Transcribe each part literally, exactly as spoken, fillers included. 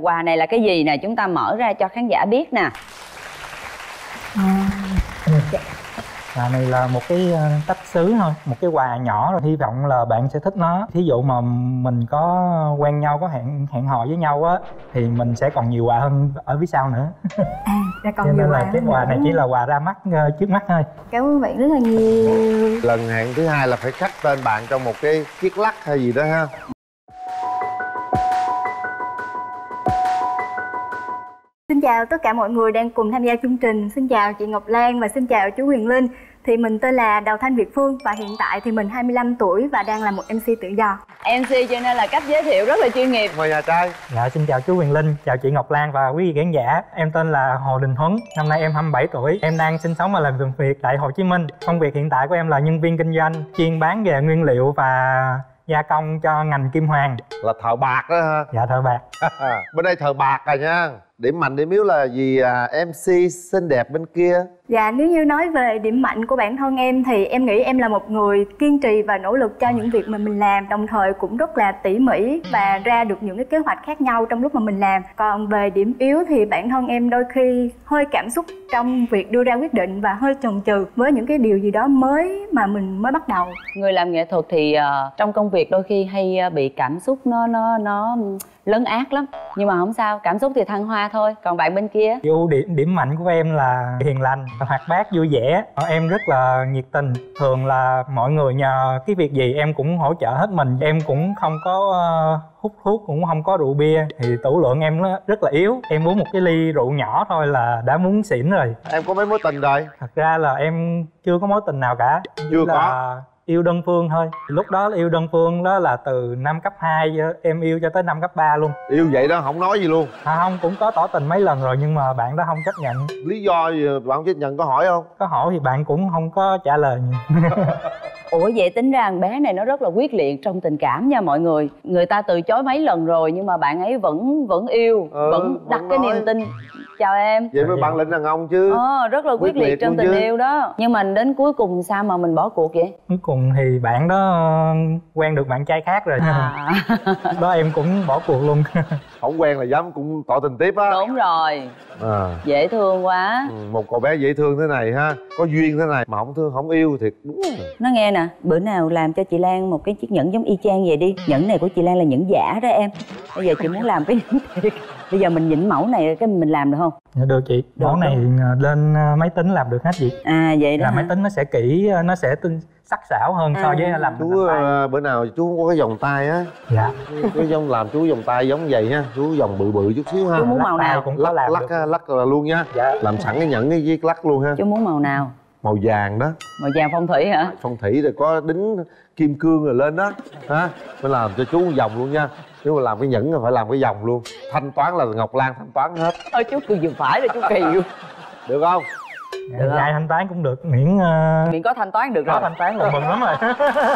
quà này là cái gì nè, chúng ta mở ra cho khán giả biết nè. À. Quà này là một cái tách sứ thôi, một cái quà nhỏ rồi, hy vọng là bạn sẽ thích nó. Thí dụ mà mình có quen nhau, có hẹn hẹn hò với nhau á thì mình sẽ còn nhiều quà hơn ở phía sau nữa. À, ra còn cho nhiều nên quà là cái quà này chỉ là quà ra mắt uh, trước mắt thôi. Cảm ơn bạn rất là nhiều. Lần hẹn thứ hai là phải khắc tên bạn trong một cái chiếc lắc hay gì đó ha. Xin chào tất cả mọi người đang cùng tham gia chương trình. Xin chào chị Ngọc Lan và xin chào chú Huyền Linh. Thì mình tên là Đào Thanh Việt Phương và hiện tại thì mình hai mươi lăm tuổi và đang là một em xê tự do. em xê cho nên là cách giới thiệu rất là chuyên nghiệp. Mời nhà trai. Dạ, xin chào chú Huyền Linh, chào chị Ngọc Lan và quý vị khán giả. Em tên là Hồ Đình Huấn, năm nay em hai mươi bảy tuổi. Em đang sinh sống và làm việc tại Hồ Chí Minh. Công việc hiện tại của em là nhân viên kinh doanh, chuyên bán về nguyên liệu và gia công cho ngành kim hoàn. Là thợ bạc đó ha. Dạ, thợ bạc. Bên đây thợ bạc rồi nha. Điểm mạnh điểm yếu là gì à, em xê xinh đẹp bên kia? Dạ, nếu như nói về điểm mạnh của bản thân em thì em nghĩ em là một người kiên trì và nỗ lực cho những việc mà mình làm, đồng thời cũng rất là tỉ mỉ và ra được những cái kế hoạch khác nhau trong lúc mà mình làm. Còn về điểm yếu thì bản thân em đôi khi hơi cảm xúc trong việc đưa ra quyết định và hơi chần chừ với những cái điều gì đó mới mà mình mới bắt đầu. Người làm nghệ thuật thì uh, trong công việc đôi khi hay uh, bị cảm xúc nó nó nó lấn át lắm, nhưng mà không sao, cảm xúc thì thăng hoa thôi. Còn bạn bên kia? Ưu điểm điểm mạnh của em là hiền lành, hoạt bát, vui vẻ. Em rất là nhiệt tình. Thường là mọi người nhờ cái việc gì em cũng hỗ trợ hết mình. Em cũng không có uh, hút thuốc, cũng không có rượu bia. Thì tửu lượng em nó rất là yếu. Em uống một cái ly rượu nhỏ thôi là đã muốn xỉn rồi. Em có mấy mối tình rồi? Thật ra là em chưa có mối tình nào cả. Chưa là... có? Yêu đơn phương thôi. Lúc đó yêu đơn phương đó là từ năm cấp hai em yêu cho tới năm cấp ba luôn. Yêu vậy đó không nói gì luôn? À không, cũng có tỏ tình mấy lần rồi nhưng mà bạn đó không chấp nhận. Lý do gì bạn không chấp nhận, có hỏi không? Có hỏi thì bạn cũng không có trả lời. Ủa vậy tính ra thằng bé này nó rất là quyết liệt trong tình cảm nha mọi người. Người ta từ chối mấy lần rồi nhưng mà bạn ấy vẫn vẫn yêu, ừ, vẫn đặt vẫn cái nói. Niềm tin. Chào em. Vậy mới bản lĩnh đàn ông chứ. Ờ, rất là quyết, quyết liệt, liệt trong tình chứ. Yêu đó. Nhưng mà đến cuối cùng sao mà mình bỏ cuộc vậy? Cuối cùng thì bạn đó quen được bạn trai khác rồi. À. Đó em cũng bỏ cuộc luôn. Không quen là dám cũng tỏ tình tiếp á. Đúng rồi. À. Dễ thương quá. Ừ, một cậu bé dễ thương thế này ha, có duyên thế này mà không thương không yêu thiệt đúng rồi. Nó nghe nè, bữa nào làm cho chị Lan một cái chiếc nhẫn giống y chang vậy đi. Nhẫn này của chị Lan là nhẫn giả đó em. Bây giờ chị muốn làm cái nhẫn thiệt. Bây giờ mình nhịn mẫu này cái mình làm được không? Dạ được chị. Được, mẫu này được. Lên máy tính làm được hết chị. À vậy đó. Là hả? Máy tính nó sẽ kỹ, nó sẽ tinh sắc sảo hơn à. So với làm chú uh, bữa nào chú không có cái vòng tay á. Dạ. Cái giống làm chú vòng tay giống vậy ha, chú vòng bự bự chút xíu ha. Chú muốn màu nào cũng lắc có làm lắc được. lắc là luôn nha. Dạ. Làm sẵn cái nhẫn cái viết lắc luôn ha. Chú muốn màu nào? Màu vàng đó. Màu vàng phong thủy hả? Phong thủy rồi có đính kim cương rồi lên đó ha. Phải làm cho chú một vòng luôn nha. Nếu mà làm cái nhẫn là phải làm cái vòng luôn. Thanh toán là Ngọc Lan thanh toán hết. Thôi chú cười vừa phải rồi chú kỳ luôn. Được không? Được không? Ai thanh toán cũng được, miễn uh... miễn có thanh toán được có rồi. Có thanh toán là mừng lắm rồi.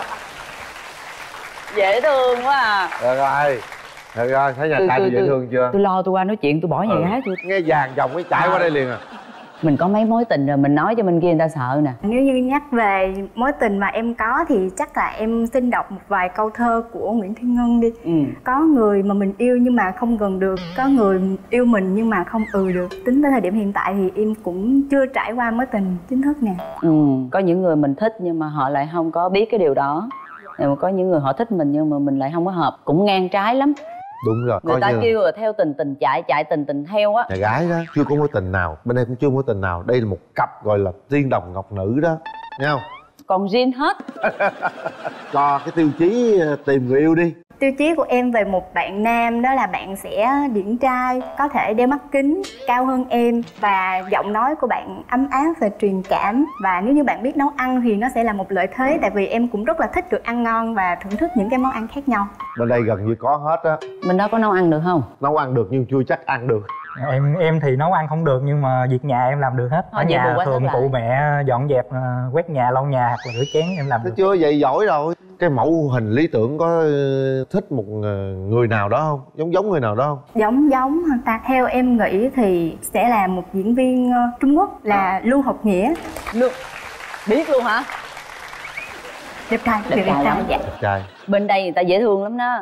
Dễ thương quá à. Được rồi. Được rồi, thấy nhà trai tôi dễ thương chưa? Tôi lo tôi qua nói chuyện tôi bỏ nhà ừ. gái tôi. Nghe vàng vòng cái chạy à. Qua đây liền à. Mình có mấy mối tình rồi mình nói cho bên kia người ta sợ nè. Nếu như nhắc về mối tình mà em có thì chắc là em xin đọc một vài câu thơ của Nguyễn Thiên Ngân đi. Ừ. Có người mà mình yêu nhưng mà không gần được, có người yêu mình nhưng mà không ừ được. Tính tới thời điểm hiện tại thì em cũng chưa trải qua mối tình chính thức nè. Ừ. Có những người mình thích nhưng mà họ lại không có biết cái điều đó. Nhưng mà có những người họ thích mình nhưng mà mình lại không có hợp, cũng ngang trái lắm. Đúng rồi. Người ta như... kêu là theo tình tình chạy, chạy tình tình theo á. Nhà gái đó chưa có mối tình nào, bên đây cũng chưa mối tình nào. Đây là một cặp gọi là tiên đồng ngọc nữ đó, nghe không? Còn riêng hết. Cho cái tiêu chí tìm người yêu đi. Tiêu chí của em về một bạn nam đó là bạn sẽ điển trai, có thể đeo mắt kính, cao hơn em và giọng nói của bạn ấm áp và truyền cảm. Và nếu như bạn biết nấu ăn thì nó sẽ là một lợi thế, tại vì em cũng rất là thích được ăn ngon và thưởng thức những cái món ăn khác nhau. Bên đây gần như có hết á. Bên đó có nấu ăn được không? Nấu ăn được nhưng chưa chắc ăn được. Em em thì nấu ăn không được nhưng mà việc nhà em làm được hết. Ở nhà thường cụ mẹ dọn dẹp, quét nhà, lau nhà hoặc là rửa chén em làm được. Chưa vậy giỏi rồi. Cái mẫu hình lý tưởng có thích một người nào đó không? Giống giống người nào đó không? Giống giống hơn ta. Theo em nghĩ thì sẽ là một diễn viên Trung Quốc là Lưu Học Nghĩa. Lưu... Biết luôn hả? Đẹp trai, đẹp trai, đẹp trai. Đẹp trai. Bên đây người ta dễ thương lắm đó.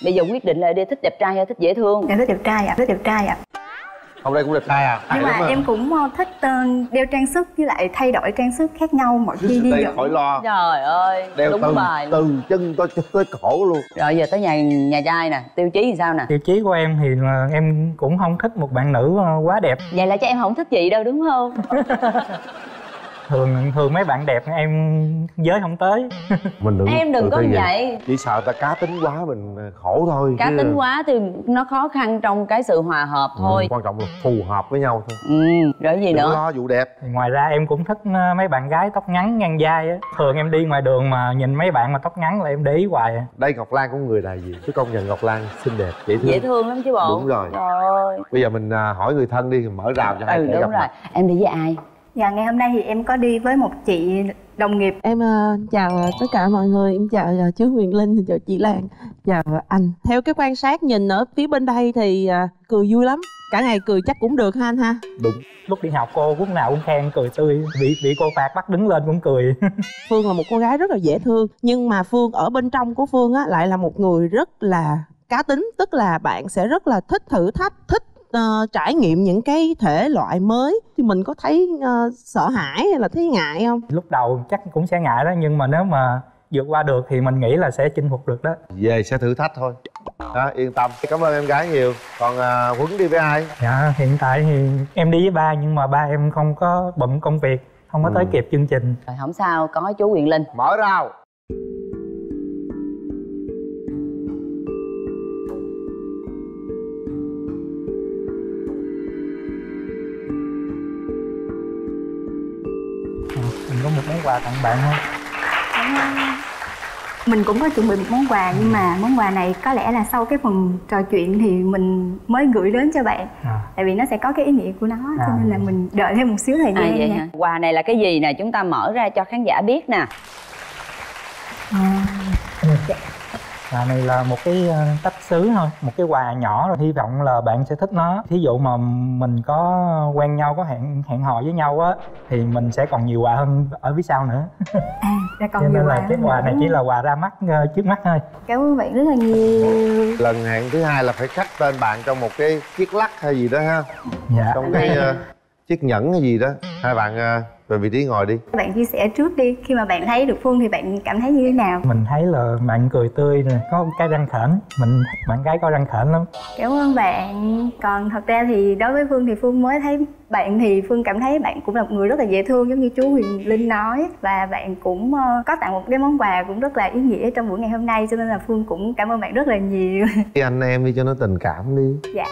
Bây giờ quyết định là đi thích đẹp trai hay thích dễ thương? Em thích đẹp trai ạ, thích đẹp trai ạ. Hôm nay cũng đẹp trai à? Nhưng mà em cũng thích uh, đeo trang sức với lại thay đổi trang sức khác nhau mỗi khi đi đây dẫn. khỏi lo. Trời ơi, đeo đúng từ, bài từ chân tới tới cổ luôn. Rồi giờ tới nhà nhà trai nè, tiêu chí thì sao nè? Tiêu chí của em thì là em cũng không thích một bạn nữ quá đẹp. Vậy là chắc em không thích chị đâu đúng không? thường thường mấy bạn đẹp em giới không tới. Mình đừng, em đừng có vậy. vậy chỉ sợ ta cá tính quá mình khổ thôi. Cá chứ... tính quá thì nó khó khăn trong cái sự hòa hợp thôi. Ừ, quan trọng là phù hợp với nhau thôi. Ừ, rồi gì đừng nữa? lo vụ đẹp. Thì ngoài ra em cũng thích mấy bạn gái tóc ngắn ngang vai á. Thường em đi ngoài đường mà nhìn mấy bạn mà tóc ngắn là em để ý hoài à. Đây Ngọc Lan cũng người đại diện, chứ công nhận Ngọc Lan xinh đẹp, dễ thương. Dễ thương lắm chứ bộ. Đúng rồi. Rồi. Bây giờ mình hỏi người thân đi, mở rào cho hai ừ, kẻ đúng gặp rồi. mặt. Em đi với ai? Dạ ngày hôm nay thì em có đi với một chị đồng nghiệp. Em uh, chào tất cả mọi người, em chào uh, chú Huyền Linh, chào chị Lan, chào uh, anh. Theo cái quan sát nhìn ở phía bên đây thì uh, cười vui lắm, cả ngày cười chắc cũng được ha anh ha. Đúng. Lúc đi học cô lúc nào cũng khen cười tươi, bị bị cô phạt bắt đứng lên cũng cười. Phương là một cô gái rất là dễ thương, nhưng mà Phương ở bên trong của Phương á lại là một người rất là cá tính, tức là bạn sẽ rất là thích thử thách, thích Uh, trải nghiệm những cái thể loại mới. Thì mình có thấy uh, sợ hãi hay là thấy ngại không? Lúc đầu chắc cũng sẽ ngại đó, nhưng mà nếu mà vượt qua được thì mình nghĩ là sẽ chinh phục được đó. Về sẽ thử thách thôi đó, yên tâm. Cảm ơn em gái nhiều. Còn uh, Huấn đi với ai? Dạ hiện tại thì em đi với ba, nhưng mà ba em không có bận công việc, không có ừ. tới kịp chương trình. Rồi không sao, có chú Huyền Linh. Mở rào. Mình có một món quà tặng bạn không? Mình cũng có chuẩn bị một món quà, nhưng mà món quà này có lẽ là sau cái phần trò chuyện thì mình mới gửi đến cho bạn. à. Tại vì nó sẽ có cái ý nghĩa của nó, à. cho nên là mình đợi thêm một xíu thời gian. À, vậy nha. hả? Quà này là cái gì nè, chúng ta mở ra cho khán giả biết nè. à. Quà này là một cái tách sứ thôi, một cái quà nhỏ rồi, hy vọng là bạn sẽ thích nó. Thí dụ mà mình có quen nhau, có hẹn hẹn hò với nhau á, thì mình sẽ còn nhiều quà hơn ở phía sau nữa. À, ra còn cho nhiều nên quà là cái quà này chỉ là quà ra mắt uh, trước mắt thôi. Cảm ơn bạn rất là nhiều. Lần hẹn thứ hai là phải khắc tên bạn trong một cái chiếc lắc hay gì đó ha. Dạ. Trong cái uh, chiếc nhẫn hay gì đó. Hai bạn uh, về vị trí ngồi đi. Bạn chia sẻ trước đi, khi mà bạn thấy được Phương thì bạn cảm thấy như thế nào? Mình thấy là bạn cười tươi nè, có cái răng khểnh, mình thích bạn gái có răng khểnh lắm. Cảm ơn bạn. Còn thật ra thì đối với Phương thì Phương mới thấy bạn thì Phương cảm thấy bạn cũng là một người rất là dễ thương, giống như chú Huyền Linh nói. Và bạn cũng uh, có tặng một cái món quà cũng rất là ý nghĩa trong buổi ngày hôm nay, cho nên là Phương cũng cảm ơn bạn rất là nhiều. Cái anh em đi cho nó tình cảm đi. Dạ.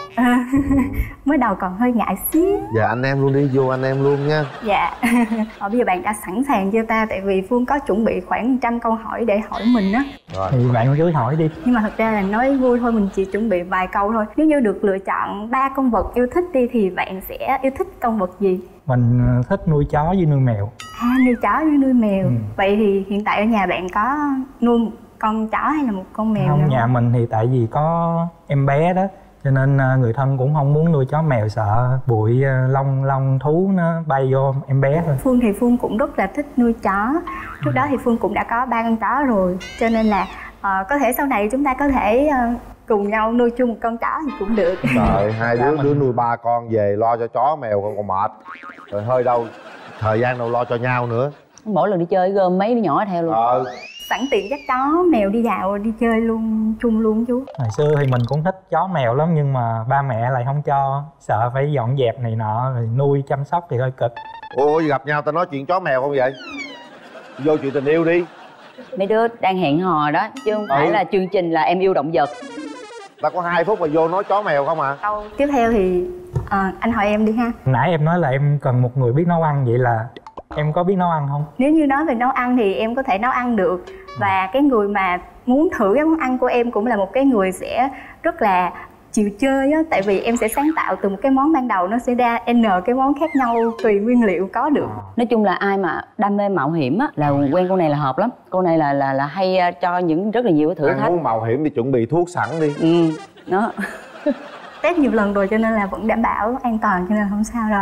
Mới đầu còn hơi ngại xíu. Dạ anh em luôn đi, vô anh em luôn nha. Dạ. Ờ, bây giờ bạn đã sẵn sàng chưa ta? Tại vì Phương có chuẩn bị khoảng một trăm câu hỏi để hỏi mình á. Rồi. Thì bạn cứ hỏi đi. Nhưng mà thật ra là nói vui thôi, mình chỉ chuẩn bị vài câu thôi. Nếu như được lựa chọn ba con vật yêu thích đi thì bạn sẽ yêu thích con vật gì? Mình thích nuôi chó với nuôi mèo. À, nuôi chó với nuôi mèo. ừ. Vậy thì hiện tại ở nhà bạn có nuôi một con chó hay là một con mèo? Không, nữa? nhà mình thì tại vì có em bé đó, cho nên người thân cũng không muốn nuôi chó mèo, sợ bụi lông lông thú nó bay vô em bé thôi. Phương thì Phương cũng rất là thích nuôi chó. Trước đó thì Phương cũng đã có ba con chó rồi, cho nên là uh, có thể sau này chúng ta có thể uh, cùng nhau nuôi chung một con chó thì cũng được. Rồi hai đứa đứa nuôi ba con về lo cho chó mèo còn còn mệt. Rồi hơi đâu thời gian đâu lo cho nhau nữa. Mỗi lần đi chơi gom mấy đứa nhỏ theo luôn. Ờ. Sẵn tiện dắt chó mèo đi dạo đi chơi luôn chung luôn chú. Hồi xưa thì mình cũng thích chó mèo lắm, nhưng mà ba mẹ lại không cho, sợ phải dọn dẹp này nọ, rồi nuôi chăm sóc thì hơi cực. Ôi gặp nhau ta nói chuyện chó mèo không vậy? Vô chuyện tình yêu đi. Mấy đứa đang hẹn hò đó, chứ không phải ừ. là chương trình là em yêu động vật. Ta có hai phút mà vô nói chó mèo không à? Câu tiếp theo thì à, anh hỏi em đi ha. Nãy em nói là em cần một người biết nấu ăn, vậy là em có biết nấu ăn không? Nếu như nói về nấu ăn thì em có thể nấu ăn được. Và cái người mà muốn thử cái món ăn của em cũng là một cái người sẽ rất là chịu chơi á. Tại vì em sẽ sáng tạo từ một cái món ban đầu nó sẽ ra n cái món khác nhau tùy nguyên liệu có được. Nói chung là ai mà đam mê mạo hiểm á là quen cô này là hợp lắm. Cô này là là là hay cho những rất là nhiều thử Ăn thách. muốn mạo hiểm thì chuẩn bị thuốc sẵn đi. Ừ, đó. Test nhiều lần rồi cho nên là vẫn đảm bảo an toàn, cho nên không sao rồi anh.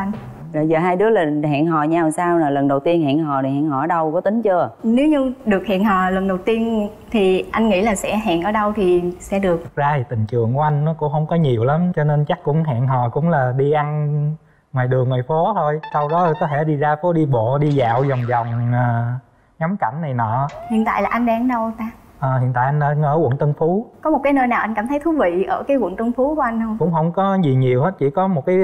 Rồi giờ hai đứa là hẹn hò nhau sao nè? Lần đầu tiên hẹn hò thì hẹn hò ở đâu, có tính chưa? Nếu như được hẹn hò lần đầu tiên thì anh nghĩ là sẽ hẹn ở đâu thì sẽ được? Thực ra thì tình trường của anh nó cũng không có nhiều lắm, cho nên chắc cũng hẹn hò cũng là đi ăn ngoài đường ngoài phố thôi. Sau đó có thể đi ra phố đi bộ, đi dạo vòng vòng ngắm cảnh này nọ. Hiện tại là anh đang ở đâu ta? À, hiện tại anh đang ở quận Tân Phú. Có một cái nơi nào anh cảm thấy thú vị ở cái quận Tân Phú của anh không? Cũng không có gì nhiều hết, chỉ có một cái uh,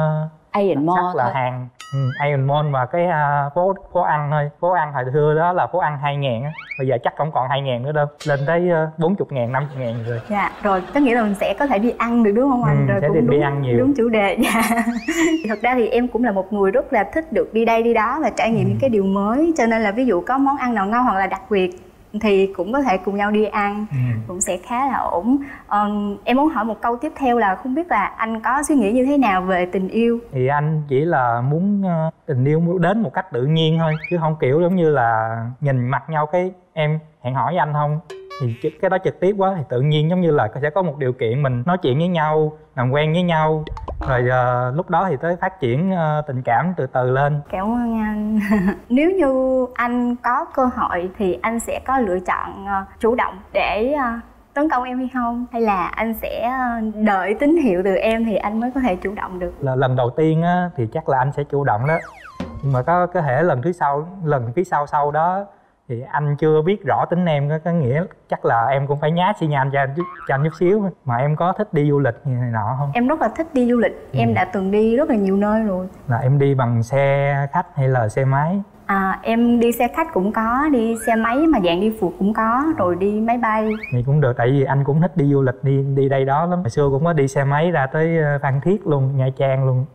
Asian Mall là thôi. hàng ừ, Asian Mall và cái uh, phố phố ăn thôi. Phố ăn hồi xưa đó là phố ăn hai ngàn á, bây giờ chắc không còn hai ngàn nữa đâu, lên tới bốn mươi ngàn, năm mươi ngàn rồi. Dạ, rồi có nghĩa là mình sẽ có thể đi ăn được đúng không anh? Ừ, rồi sẽ cũng đi, đúng, đi ăn nhiều. Đúng chủ đề. Dạ. Thật ra thì em cũng là một người rất là thích được đi đây đi đó và trải nghiệm ừ. những cái điều mới, cho nên là ví dụ có món ăn nào ngon hoặc là đặc biệt thì cũng có thể cùng nhau đi ăn, ừ. cũng sẽ khá là ổn. um, Em muốn hỏi một câu tiếp theo là không biết là anh có suy nghĩ như thế nào về tình yêu? Thì anh chỉ là muốn uh, tình yêu đến một cách tự nhiên thôi, chứ không kiểu giống như là nhìn mặt nhau cái em hẹn hỏi với anh không, thì cái đó trực tiếp quá. Thì tự nhiên giống như là sẽ có một điều kiện mình nói chuyện với nhau, làm quen với nhau, rồi uh, lúc đó thì tới phát triển uh, tình cảm từ từ lên. Cảm ơn anh. Nếu như anh có cơ hội thì anh sẽ có lựa chọn uh, chủ động để uh, tấn công em hay không, hay là anh sẽ uh, đợi tín hiệu từ em thì anh mới có thể chủ động được? Là lần đầu tiên á, thì chắc là anh sẽ chủ động đó, nhưng mà có có thể lần thứ sau, lần phía sau sau đó thì anh chưa biết rõ tính em, có, có nghĩa chắc là em cũng phải nhá xi nhan cho anh chút, cho anh chút xíu. Mà em có thích đi du lịch như này nọ không? Em rất là thích đi du lịch, ừ. em đã từng đi rất là nhiều nơi rồi. Là em đi bằng xe khách hay là xe máy? À, em đi xe khách cũng có, đi xe máy mà dạng đi phượt cũng có, rồi đi máy bay. Thì cũng được, tại vì anh cũng thích đi du lịch, đi đi đây đó lắm. Hồi xưa cũng có đi xe máy ra tới Phan Thiết luôn, Nha Trang luôn.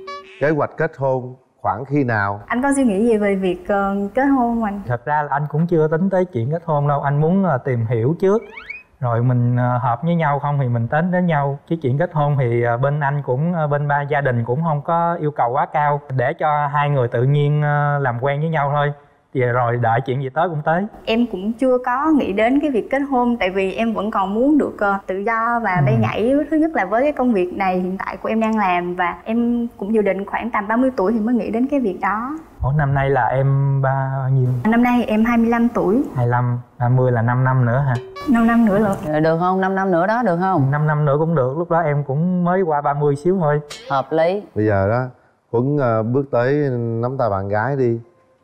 Kế hoạch kết hôn khoảng khi nào? Anh có suy nghĩ gì về việc uh, kết hôn không anh? Thật ra là anh cũng chưa tính tới chuyện kết hôn đâu. Anh muốn uh, tìm hiểu trước, rồi mình uh, hợp với nhau không thì mình tính đến nhau. Chứ chuyện kết hôn thì uh, bên anh cũng, uh, bên ba gia đình cũng không có yêu cầu quá cao, để cho hai người tự nhiên uh, làm quen với nhau thôi. Thì rồi đợi chuyện gì tới cũng tới. Em cũng chưa có nghĩ đến cái việc kết hôn, tại vì em vẫn còn muốn được uh, tự do và ừ. bay nhảy. Thứ nhất là với cái công việc này hiện tại của em đang làm, và em cũng dự định khoảng tầm ba mươi tuổi thì mới nghĩ đến cái việc đó. Ủa, năm nay là em bao nhiêu? Năm nay thì em hai mươi lăm tuổi. hai mươi lăm, ba mươi là năm năm nữa hả? năm năm nữa rồi. Rồi được không? năm năm nữa đó được không? năm năm nữa cũng được, lúc đó em cũng mới qua ba mươi xíu thôi. Hợp lý. Bây giờ đó Huấn uh, bước tới nắm tay bạn gái đi,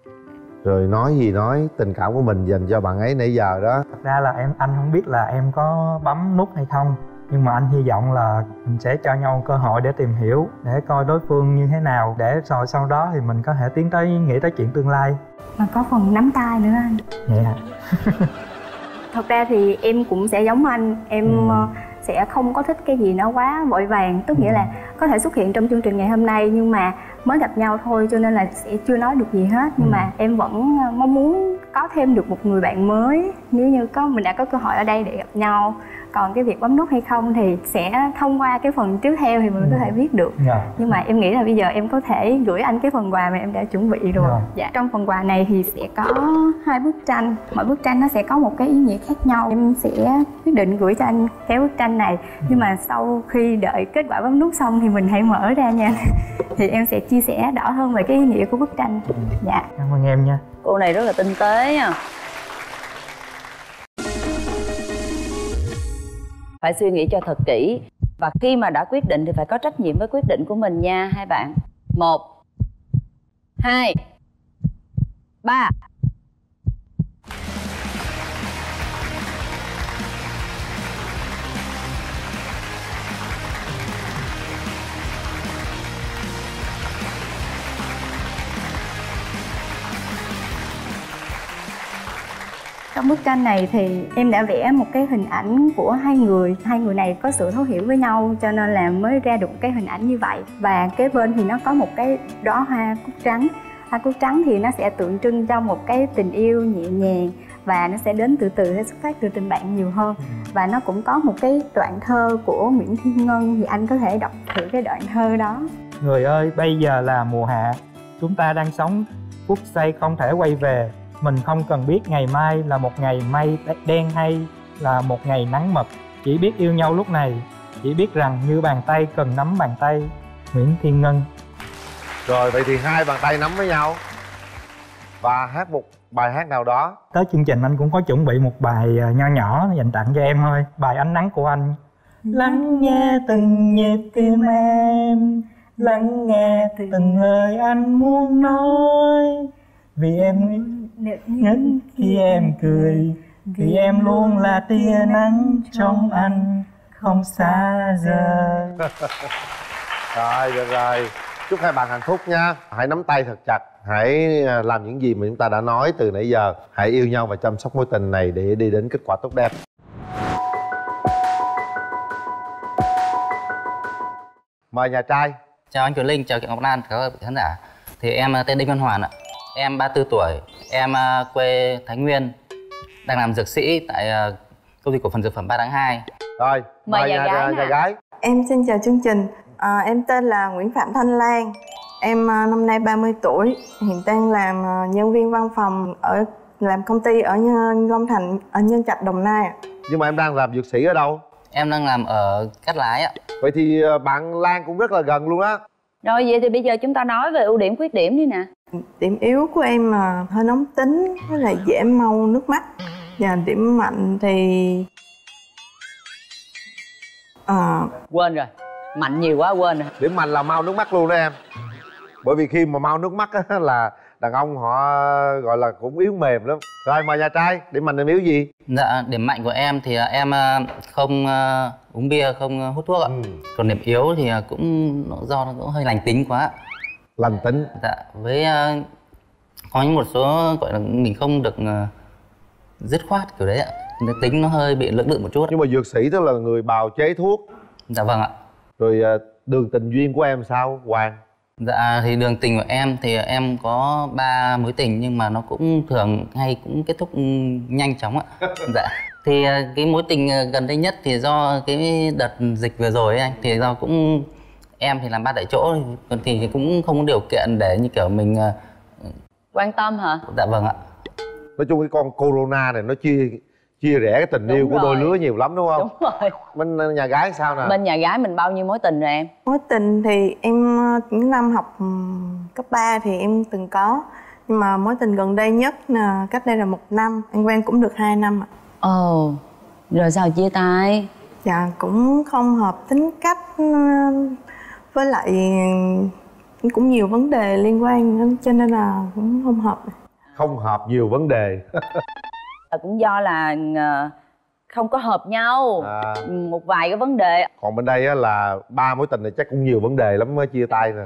rồi nói gì nói tình cảm của mình dành cho bạn ấy nãy giờ đó. Thật ra là em anh không biết là em có bấm nút hay không, nhưng mà anh hy vọng là mình sẽ cho nhau cơ hội để tìm hiểu, để coi đối phương như thế nào, để rồi sau đó thì mình có thể tiến tới nghĩ tới chuyện tương lai. Mà có phần nắm tay nữa anh. Vậy hả? Thật ra thì em cũng sẽ giống anh, em ừ. sẽ không có thích cái gì nó quá vội vàng. Tức nghĩa là có thể xuất hiện trong chương trình ngày hôm nay nhưng mà mới gặp nhau thôi, cho nên là sẽ chưa nói được gì hết. Nhưng ừ. mà em vẫn mong muốn có thêm được một người bạn mới, nếu như có mình đã có cơ hội ở đây để gặp nhau. Còn cái việc bấm nút hay không thì sẽ thông qua cái phần tiếp theo thì mình ừ. có thể biết được. yeah. Nhưng mà em nghĩ là bây giờ em có thể gửi anh cái phần quà mà em đã chuẩn bị rồi. yeah. Dạ, trong phần quà này thì sẽ có hai bức tranh, mỗi bức tranh nó sẽ có một cái ý nghĩa khác nhau. Em sẽ quyết định gửi cho anh cái bức tranh này, ừ. nhưng mà sau khi đợi kết quả bấm nút xong thì mình hãy mở ra nha. Thì em sẽ chia sẻ rõ hơn về cái ý nghĩa của bức tranh. ừ. Dạ, cảm ơn em nha. Cô này rất là tinh tế nha. Phải suy nghĩ cho thật kỹ, và khi mà đã quyết định thì phải có trách nhiệm với quyết định của mình nha hai bạn. Một, hai, ba. Trong bức tranh này thì em đã vẽ một cái hình ảnh của hai người. Hai người này có sự thấu hiểu với nhau cho nên là mới ra được một cái hình ảnh như vậy. Và kế bên thì nó có một cái đóa hoa cúc trắng. Hoa cúc trắng thì nó sẽ tượng trưng cho một cái tình yêu nhẹ nhàng, và nó sẽ đến từ từ, sẽ xuất phát từ tình bạn nhiều hơn. Và nó cũng có một cái đoạn thơ của Nguyễn Thiên Ngân, thì anh có thể đọc thử cái đoạn thơ đó. Người ơi, bây giờ là mùa hạ, chúng ta đang sống phút giây không thể quay về. Mình không cần biết ngày mai là một ngày mây đen hay là một ngày nắng mật. Chỉ biết yêu nhau lúc này, chỉ biết rằng như bàn tay cần nắm bàn tay. Nguyễn Thiên Ngân. Rồi vậy thì hai bàn tay nắm với nhau và hát một bài hát nào đó. Tới chương trình anh cũng có chuẩn bị một bài nho nhỏ dành tặng cho em thôi. Bài Ánh Nắng của anh. Lắng nghe từng nhịp tim em, lắng nghe từng lời anh muốn nói. Vì em nhất khi em cười, vì em luôn là tia nắng trong anh, không xa rời. Rồi, được rồi. Chúc hai bạn hạnh phúc nha. Hãy nắm tay thật chặt. Hãy làm những gì mà chúng ta đã nói từ nãy giờ. Hãy yêu nhau và chăm sóc mối tình này để đi đến kết quả tốt đẹp. Mời nhà trai. Chào anh Kiều Linh, chào chị Ngọc Lan, chào các khán giả. Thì em tên Đinh Văn Hoàn ạ. Em ba mươi tư tuổi, em quê Thái Nguyên, đang làm dược sĩ tại công ty cổ phần dược phẩm ba tháng hai. Rồi, mời, mời nhà, nhà, gái nhà gái. Em xin chào chương trình. À, em tên là Nguyễn Phạm Thanh Lan. Em năm nay ba mươi tuổi, hiện đang làm nhân viên văn phòng ở làm công ty ở Long Thành, ở Nhân Trạch, Đồng Nai. Nhưng mà em đang làm dược sĩ ở đâu? Em đang làm ở Cát Lái ạ. Vậy thì bạn Lan cũng rất là gần luôn á. Rồi vậy thì bây giờ chúng ta nói về ưu điểm khuyết điểm đi nè. Điểm yếu của em là hơi nóng tính, với lại dễ mau nước mắt. Và điểm mạnh thì à... quên rồi, mạnh nhiều quá quên rồi. Điểm mạnh là mau nước mắt luôn đó em. Bởi vì khi mà mau nước mắt á, là đàn ông họ gọi là cũng yếu mềm lắm. Rồi mời nhà trai, điểm mạnh điểm yếu gì? Dạ, điểm mạnh của em thì em không uống bia, không hút thuốc ạ. Ừ. Còn điểm yếu thì cũng do nó cũng hơi lành tính quá. Lành tính? Dạ, với có những một số gọi là mình không được dứt khoát kiểu đấy ạ. Tính nó hơi bị lưỡng lự một chút. Nhưng mà dược sĩ tức là người bào chế thuốc. Dạ vâng ạ. Rồi đường tình duyên của em sao Hoàng? Dạ thì đường tình của em thì em có ba mối tình nhưng mà nó cũng thường hay cũng kết thúc nhanh chóng ạ. Dạ. Thì cái mối tình gần đây nhất thì do cái đợt dịch vừa rồi ấy anh, thì do cũng em thì làm ba tại chỗ, còn thì cũng không có điều kiện để như kiểu mình quan tâm hả? Dạ vâng ạ. Nói chung cái con corona này nó chia chia rẽ cái tình đúng yêu của rồi. Đôi lứa nhiều lắm đúng không? Đúng rồi. Bên nhà gái sao nè? Bên nhà gái mình bao nhiêu mối tình rồi em? Mối tình thì em những năm học cấp ba thì em từng có. Nhưng mà mối tình gần đây nhất là cách đây là một năm. Anh quen cũng được hai năm ạ. Ồ, rồi sao chia tay? Dạ cũng không hợp tính cách, với lại cũng nhiều vấn đề liên quan cho nên là cũng không hợp. Không hợp nhiều vấn đề. Cũng do là không có hợp nhau à. Một vài cái vấn đề. Còn bên đây á là ba mối tình này chắc cũng nhiều vấn đề lắm mới chia tay nè.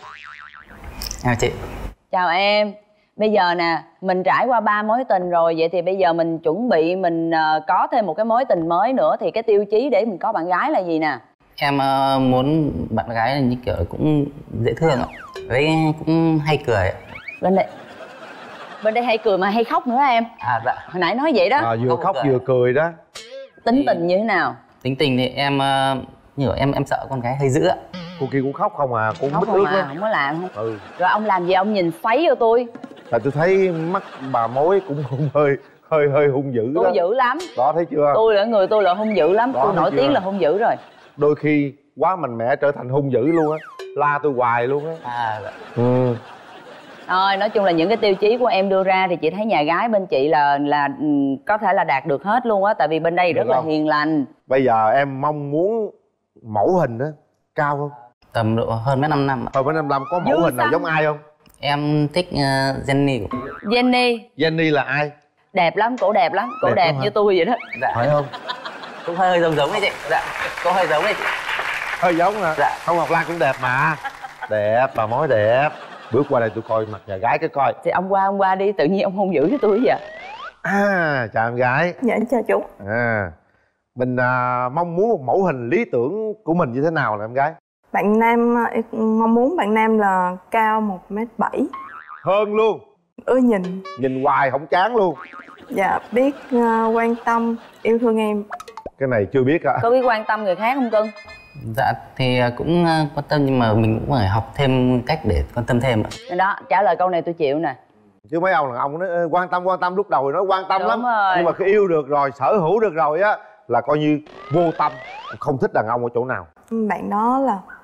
Chào chị. Chào em. Bây giờ nè, mình trải qua ba mối tình rồi, vậy thì bây giờ mình chuẩn bị mình có thêm một cái mối tình mới nữa, thì cái tiêu chí để mình có bạn gái là gì nè? Em muốn bạn gái như kiểu cũng dễ thương ạ, với cũng hay cười. Bên đây bên đây hay cười mà hay khóc nữa em. À dạ. Hồi nãy nói vậy đó. À, vừa khóc cười. vừa cười đó. Tính thì... tình như thế nào? Tính tình thì em nhiều em em sợ con gái hơi dữ ạ. Cô kia cũng khóc không à, cũng khóc bít không ướt à, lắm. không có làm không? Ừ. Rồi ông làm gì ông nhìn xoáy vô tôi? Tại tôi thấy mắt bà mối cũng không hơi hơi hơi hung dữ. Tôi đó. dữ lắm. Đó thấy chưa? Tôi là người tôi là hung dữ lắm. Đó, tôi nổi chưa? Tiếng là hung dữ rồi. Đôi khi quá mạnh mẽ trở thành hung dữ luôn á, la tôi hoài luôn á. À dạ. Ừ. Rồi nói chung là những cái tiêu chí của em đưa ra thì chị thấy nhà gái bên chị là là có thể là đạt được hết luôn á, tại vì bên đây được rất không? Là hiền lành. Bây giờ em mong muốn mẫu hình á cao không? Tầm độ hơn mấy năm năm. Hơn mấy năm năm có mẫu Dư hình nào giống ai không? Em thích uh, Jenny. Jenny. Jenny là ai? Đẹp lắm, cổ đẹp lắm, cổ đẹp, đẹp như tôi vậy đó. Dạ. Phải không? Cũng hơi giống giống đấy chị. Dạ. Có hơi giống đấy chị. Hơi giống hả? Dạ. Không, Ngọc Lan cũng đẹp mà. Đẹp, bà mối đẹp. Bước qua đây tôi coi mặt nhà gái cái coi. Thì ông qua ông qua đi, tự nhiên ông hung dữ với tôi vậy. À, chào em gái. Dạ chào chú. À, mình à, mong muốn một mẫu hình lý tưởng của mình như thế nào là em gái? Bạn nam, em mong muốn bạn nam là cao một mét bảy. Hơn luôn. Ưa nhìn. Nhìn hoài không chán luôn. Dạ, biết uh, quan tâm, yêu thương em. Cái này chưa biết ạ. Có biết quan tâm người khác không cưng? Dạ thì cũng quan tâm nhưng mà mình cũng phải học thêm cách để quan tâm thêm ạ. Đó, trả lời câu này tôi chịu nè. Chứ mấy ông là ông nói quan tâm quan tâm lúc đầu thì nói quan tâm. Đúng lắm rồi. Nhưng mà khi yêu được rồi, sở hữu được rồi á là coi như vô tâm, không thích đàn ông ở chỗ nào. Bạn đó là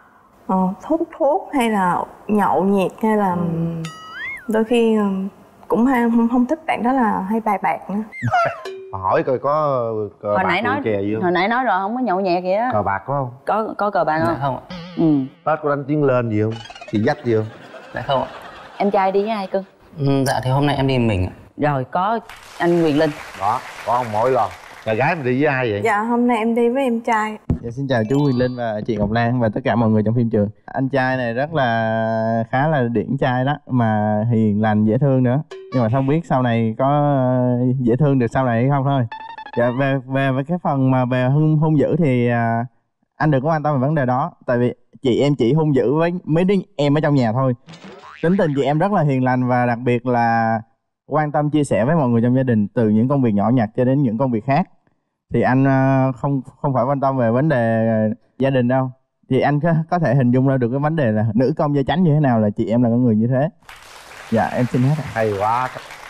ờ, hút thuốc hay là nhậu nhẹt hay là ừ. đôi khi cũng hay, không không thích bạn đó là hay bài bạc nữa. Hỏi coi có cờ hồi bạc nãy nói chè gì không? Hồi nãy nói rồi không có nhậu nhẹt gì á. Cờ bạc có không? Có có cờ bạc không? Dạ không ạ. Ừ. Tết có đánh tiếng lên gì không? Chị dắt gì không? Dạ không ạ. Em trai đi với ai cưng? Ừ, dạ thì hôm nay em đi mình. Rồi có anh Quyền Linh. Đó, có không mỗi lần. Nhà gái mình đi với ai vậy? Dạ hôm nay em đi với em trai. Dạ, xin chào chú Quyền Linh và chị Ngọc Lan và tất cả mọi người trong phim trường. Anh trai này rất là khá là điển trai đó, mà hiền lành dễ thương nữa. Nhưng mà không biết sau này có dễ thương được sau này hay không thôi. Dạ, về về về cái phần mà về hung hung dữ thì à, anh đừng có quan tâm về vấn đề đó. Tại vì chị em chỉ hung dữ với mấy đứa em ở trong nhà thôi. Tính tình chị em rất là hiền lành và đặc biệt là quan tâm chia sẻ với mọi người trong gia đình, từ những công việc nhỏ nhặt cho đến những công việc khác. Thì anh không không phải quan tâm về vấn đề gia đình đâu. Thì anh có, có thể hình dung ra được cái vấn đề là nữ công gia chánh như thế nào, là chị em là con người như thế. Dạ em xin hết. Hay quá.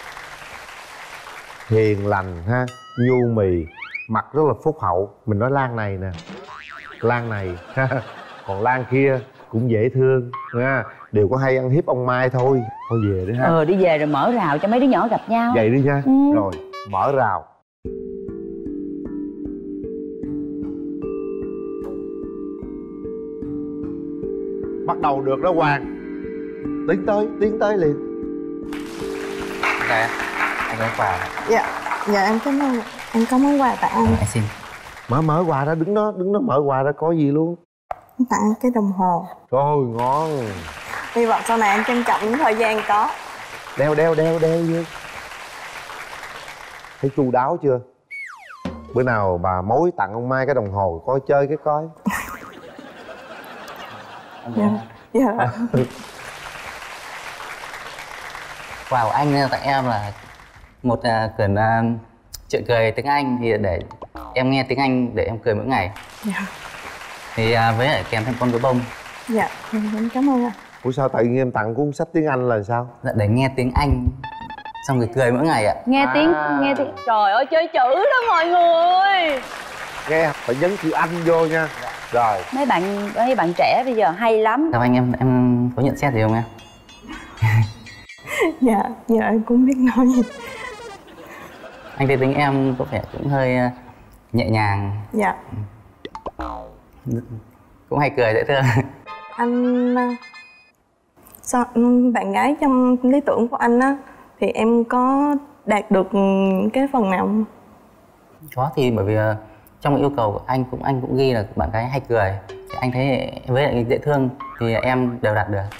Hiền lành ha, nhu mì, mặt rất là phúc hậu. Mình nói Lan này nè, Lan này còn Lan kia cũng dễ thương nha. Đều có hay ăn hiếp ông Mai thôi. Thôi về đi ha. Ờ đi về rồi mở rào cho mấy đứa nhỏ gặp nhau. Vậy đi nha. Ừ. Rồi mở rào. Bắt đầu được đó Hoàng. Tiến tới, tiến tới liền. Dạ anh có quà. Dạ, dạ em cảm ơn. Em có món quà tặng anh. Anh xin. Mở mở quà ra, đứng đó, đứng đó mở quà ra có gì luôn. Tặng cái đồng hồ. Trời ơi ngon. Hy vọng sau này anh trân trọng những thời gian có. Đeo đeo đeo đeo vô. Thấy chu đáo chưa? Bữa nào bà mối tặng ông Mai cái đồng hồ coi chơi cái coi. Dạ. Dạ. Quà của anh tặng em là một uh, quyển uh, chuyện cười tiếng Anh, thì để em nghe tiếng Anh để em cười mỗi ngày. Dạ. Thì uh, với lại kèm thêm con gấu bông. Dạ, em cảm ơn anh. Ủa sao tự nhiên em tặng cuốn sách tiếng Anh là sao? Dạ, để nghe tiếng Anh xong rồi cười mỗi ngày ạ. Nghe à. tiếng, nghe tiếng. Trời ơi chơi chữ đó mọi người. Nghe phải nhấn chữ Anh vô nha. Rồi. Mấy bạn mấy bạn trẻ bây giờ hay lắm. Chào anh, em em có nhận xét gì không em? Dạ, dạ em cũng biết nói gì. Anh thấy tính em có vẻ cũng hơi nhẹ nhàng. Dạ. Cũng hay cười dễ thương. Anh sao bạn gái trong lý tưởng của anh á thì em có đạt được cái phần nào không? Có, thì bởi vì trong yêu cầu của anh cũng anh cũng ghi là bạn gái hay cười, thì anh thấy với lại dễ thương thì em đều đạt được.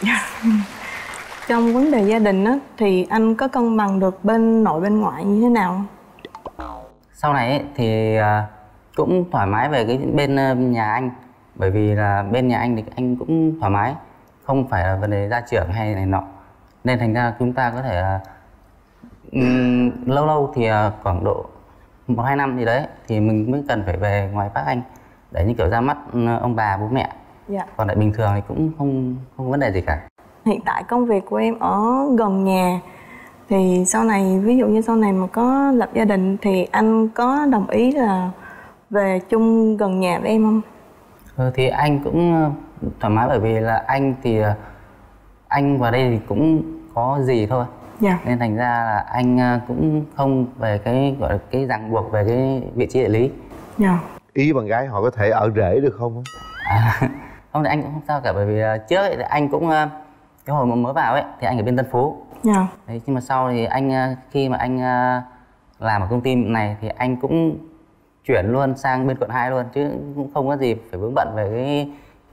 Trong vấn đề gia đình á thì anh có cân bằng được bên nội bên ngoại như thế nào? Sau này ấy, thì cũng thoải mái về cái bên nhà anh, bởi vì là bên nhà anh thì anh cũng thoải mái, không phải là vấn đề gia trưởng hay này nọ, nên thành ra chúng ta có thể um, lâu lâu thì khoảng độ một hai năm gì đấy thì mình mới cần phải về ngoài Bắc Anh để như kiểu ra mắt ông bà bố mẹ. Dạ. Còn lại bình thường thì cũng không không có vấn đề gì cả. Hiện tại công việc của em ở gần nhà, thì sau này ví dụ như sau này mà có lập gia đình thì anh có đồng ý là về chung gần nhà với em không? Ừ, thì anh cũng thoải mái, bởi vì là anh thì anh vào đây thì cũng có gì thôi. Dạ. Nên thành ra là anh cũng không về cái gọi là cái ràng buộc về cái vị trí địa lý. Dạ. Ý bạn gái họ có thể ở rể được không? À, không thì anh cũng không sao cả, bởi vì trước ấy, thì anh cũng cái hồi mà mới vào ấy thì anh ở bên Tân Phú. Dạ. Đấy, nhưng mà sau thì anh khi mà anh làm ở công ty này thì anh cũng chuyển luôn sang bên quận hai luôn, chứ cũng không có gì phải vướng bận về cái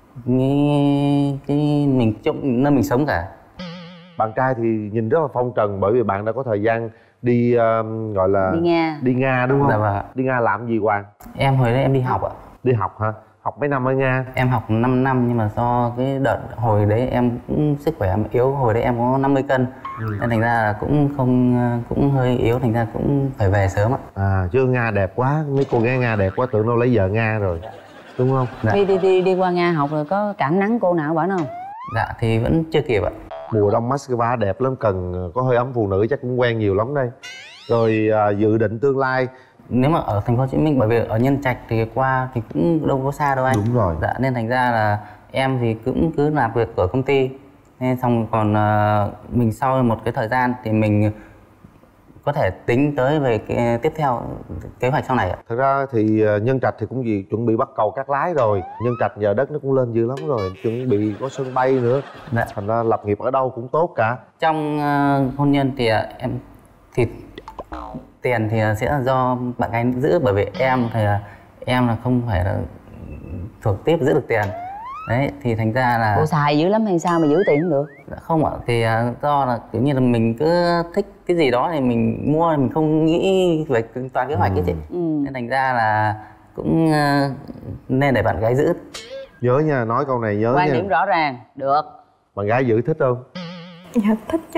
cái, cái mình chỗ nơi mình sống cả. Bạn trai thì nhìn rất là phong trần, bởi vì bạn đã có thời gian đi uh, gọi là đi Nga đi Nga đúng không? Dạ vâng. Đi Nga làm gì Hoàng? Em hồi đấy em đi học ạ. Đi học hả? Học mấy năm ở Nga? Em học năm năm, nhưng mà do cái đợt hồi đấy em cũng sức khỏe em yếu, hồi đấy em có năm mươi cân. Ừ. Nên thành ra là cũng không cũng hơi yếu, thành ra cũng phải về sớm ạ. À chứ Nga đẹp quá, mấy cô gái Nga đẹp quá, tưởng đâu lấy vợ Nga rồi. Đúng không? Dạ. Đi, đi đi đi qua Nga học rồi có cản nắng cô nào bảo không? Dạ thì vẫn chưa kịp ạ. Mùa đông Moscow đẹp lắm, cần có hơi ấm phụ nữ chắc cũng quen nhiều lắm đây. Rồi à, dự định tương lai nếu mà ở thành phố Hồ Chí Minh, bởi vì ở Nhân Trạch thì qua thì cũng đâu có xa đâu anh. Đúng rồi. Dạ nên thành ra là em thì cũng cứ làm việc ở công ty, nên xong còn uh, mình sau một cái thời gian thì mình có thể tính tới về cái tiếp theo kế hoạch sau này ạ. Thật ra thì Nhân Trạch thì cũng gì chuẩn bị bắt cầu cát lái rồi. Nhân Trạch giờ đất nó cũng lên dữ lắm rồi, chuẩn bị có sân bay nữa. Dạ. Thành ra lập nghiệp ở đâu cũng tốt cả. Trong uh, hôn nhân thì uh, em thì tiền thì sẽ do bạn gái giữ, bởi vì em thì uh, em là không phải là thuộc tiếp giữ được tiền. Đấy thì thành ra là cô xài dữ lắm hay sao mà giữ tiền không được? Dạ không ạ, thì uh, do là kiểu như là mình cứ thích cái gì đó thì mình mua, mình không nghĩ về toàn kế hoạch ừ. ấy chị. Ừ. Nên thành ra là cũng uh, nên để bạn gái giữ. Nhớ nha, nói câu này nhớ quan nha. Quan điểm rõ ràng, được. Bạn gái giữ thích không? Dạ thích chứ.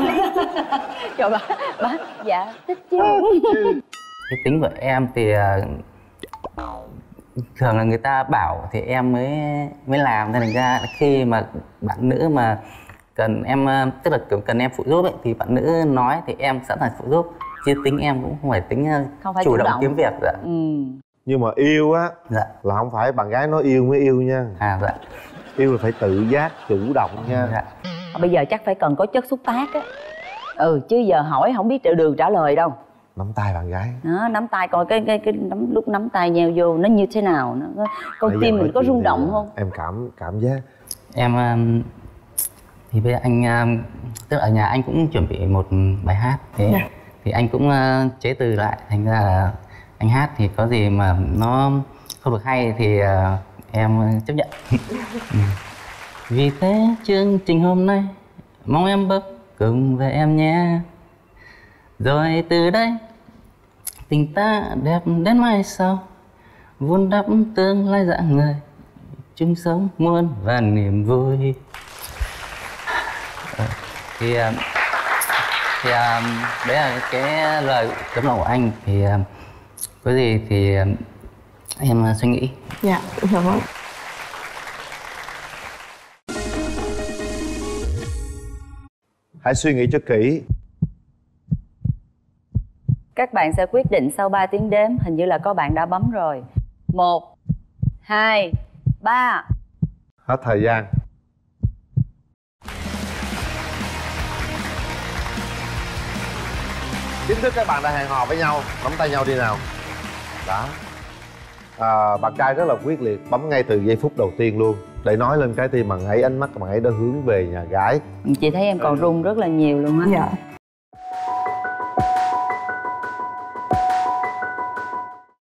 Cho bà, bà, dạ thích chứ. Cái tính của em thì uh, thường là người ta bảo thì em mới mới làm, nên thành ra khi mà bạn nữ mà cần em, tức là kiểu cần em phụ giúp ấy, thì bạn nữ nói thì em sẵn sàng phụ giúp, chứ tính em cũng không phải tính không phải chủ, chủ động, động kiếm việc. Dạ. Ừ. Nhưng mà yêu á, dạ. là không phải bạn gái nói yêu mới yêu nha. À dạ. Yêu là phải tự giác, chủ động nha. Dạ. Bây giờ chắc phải cần có chất xúc tác á. Ừ, chứ giờ hỏi không biết đường trả lời đâu. Nắm tay bạn gái đó, nắm tay coi cái cái cái nắm lúc nắm tay nheo vô nó như thế nào, nó con tim mình có rung động không? Em cảm cảm giác em thì bây giờ anh tức là ở nhà anh cũng chuẩn bị một bài hát, thế yeah. thì anh cũng chế từ lại, thành ra là anh hát thì có gì mà nó không được hay thì em chấp nhận. Vì thế chương trình hôm nay mong em bớt cùng với em nhé, rồi từ đây tình ta đẹp đến mai sau, vun đắp tương lai dạng người, chung sống muôn vàn niềm vui. Thì thì đấy là cái lời tấm lòng của anh, thì có gì thì em suy nghĩ. Dạ, cảm ơn. Hãy suy nghĩ cho kỹ. Các bạn sẽ quyết định sau ba tiếng đếm. Hình như là có bạn đã bấm rồi. Một, hai, ba. Hết thời gian. Chính thức các bạn đã hẹn hò với nhau. Nắm tay nhau đi nào. Đó. À, bạn trai rất là quyết liệt, bấm ngay từ giây phút đầu tiên luôn, để nói lên trái tim bạn ấy, ánh mắt bạn ấy đã hướng về nhà gái. Chị thấy em còn run rất là nhiều luôn á. Dạ.